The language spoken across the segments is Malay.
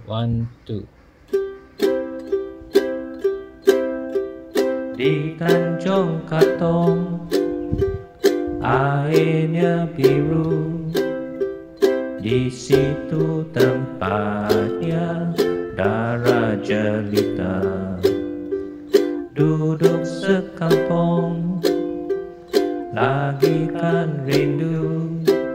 One, two. Di Tanjung Katong airnya biru, di situ tempatnya darah jelita. Duduk sekampung lagi kan rindu,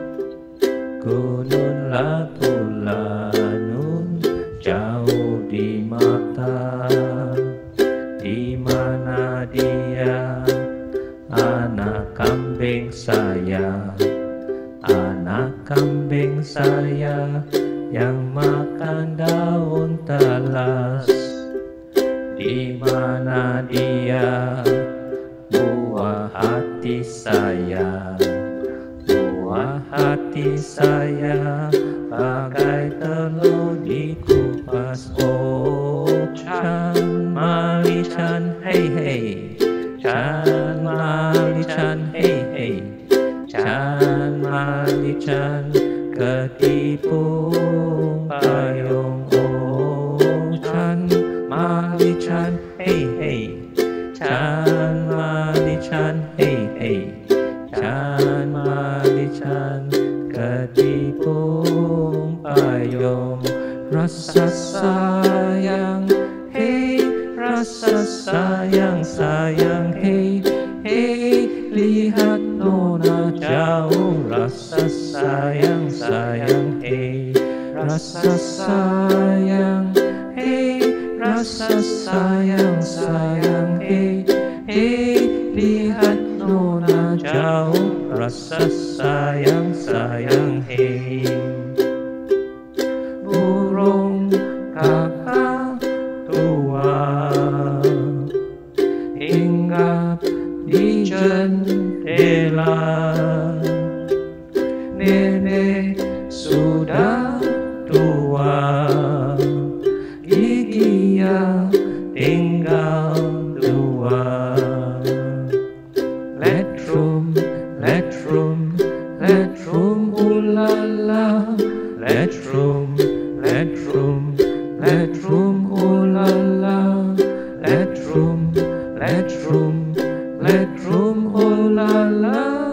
gunung Latulanun jauh di mata. Di mana dia, anak kambing saya, anak kambing saya yang makan daun talas. Di mana dia, buah hati saya, buah hati saya bagai telur dikupas. Oh Chan Mali Chan, hey hey, Chan Mali Chan, hey hey, Chan Mali Chan, ketipu payung. Oh Chan Mali Chan, hey hey, Chan Mali Chan, hey hey, Chan Mali Chan, ketipu payung. Rasa sayang, hey, rasa sayang, sayang, hey, hey, lihat nona jauh. Rasa sayang, sayang, hey, rasa sayang, hey, rasa sayang, sayang, hey, hey, lihat nona jauh. Rasa sayang, sayang, hey. Burung kakak tua hinggap di jendela, nenek sudah tua, giginya tinggal dua. Letrum, letrum, letrum, ulala, letrum, letrum, letrum, ulala, letrum, letrum, letrum, ulala.